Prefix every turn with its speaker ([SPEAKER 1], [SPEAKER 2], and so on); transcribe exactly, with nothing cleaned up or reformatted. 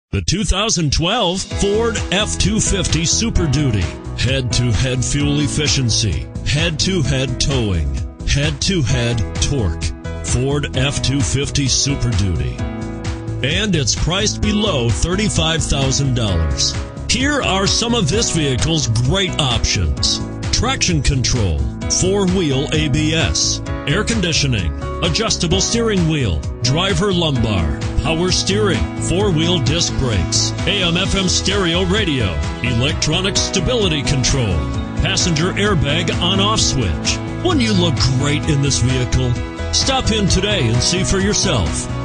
[SPEAKER 1] The two thousand twelve Ford F two fifty Super Duty. Head-to-head fuel efficiency, head-to-head towing, head-to-head torque. Ford F two fifty Super Duty. And it's priced below thirty-five thousand dollars. Here are some of this vehicle's great options: traction control, four-wheel A B S, air conditioning, adjustable steering wheel, driver lumbar, power steering, four-wheel disc brakes, A M F M stereo radio, electronic stability control, passenger airbag on-off switch. Wouldn't you look great in this vehicle? Stop in today and see for yourself.